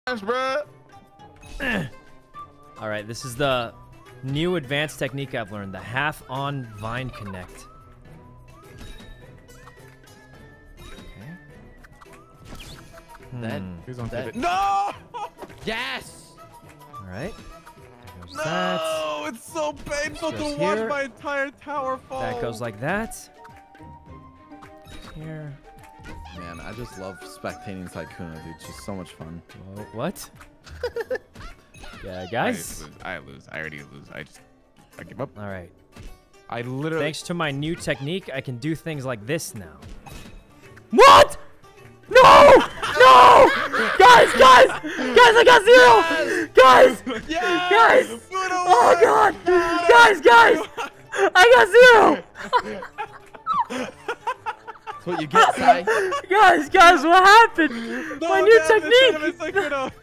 bro. All right, this is the new advanced technique I've learned, the half-on vine connect. That. No! Yes! All right. There goes No! that. It's so painful Goes to watch here. my entire tower fall. That goes like that. Here. Man, I just love spectating Sykkuno, dude. It's just so much fun. Whoa, what? Yeah, guys. I lose. I already lose. I give up. All right. I literally. Thanks to my new technique, I can do things like this now. What? No! No! Guys, I got 0! Guys! Yes! Guys! Oh god! Yes! Guys! I got 0! That's what you get, Sai. Guys, what happened? No, My new damn, technique! it's Sykkuno.